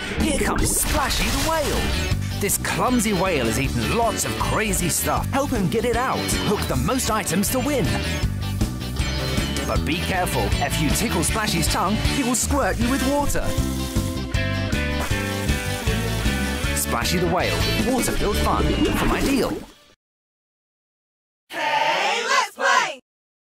Here comes Splashy the whale. This clumsy whale has eaten lots of crazy stuff. Help him get it out. Hook the most items to win. But be careful. If you tickle Splashy's tongue, he will squirt you with water. Splashy the whale. Water-filled fun from Ideal.